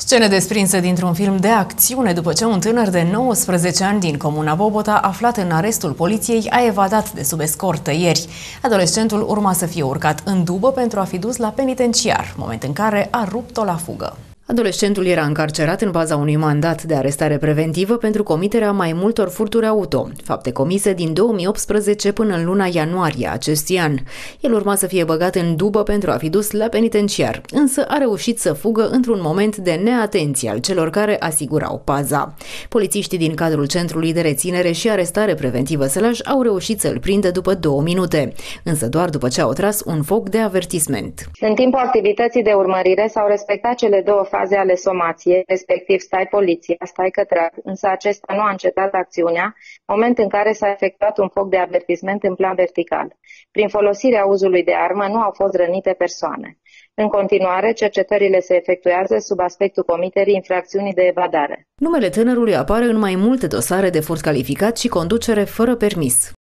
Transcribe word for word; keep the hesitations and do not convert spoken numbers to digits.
Scene desprinse dintr-un film de acțiune după ce un tânăr de nouăsprezece ani din comuna Bobota, aflat în arestul poliției, a evadat de sub escortă ieri. Adolescentul urma să fie urcat în dubă pentru a fi dus la penitenciar, moment în care a rupt-o la fugă. Adolescentul era încarcerat în baza unui mandat de arestare preventivă pentru comiterea mai multor furturi auto, fapte comise din două mii optsprezece până în luna ianuarie acestui an. El urma să fie băgat în dubă pentru a fi dus la penitenciar, însă a reușit să fugă într-un moment de neatenție al celor care asigurau paza. Polițiștii din cadrul Centrului de Reținere și Arestare Preventivă Sălaj au reușit să-l prindă după două minute, însă doar după ce au tras un foc de avertisment. În timpul activității de urmărire s-au respectat cele două faze ale somației, respectiv stai poliția, stai că trag, însă acesta nu a încetat acțiunea, moment în care s-a efectuat un foc de avertisment în plan vertical. Prin folosirea uzului de armă nu au fost rănite persoane. În continuare, cercetările se efectuează sub aspectul comiterii infracțiunii de evadare. Numele tânărului apare în mai multe dosare de furt calificat și conducere fără permis.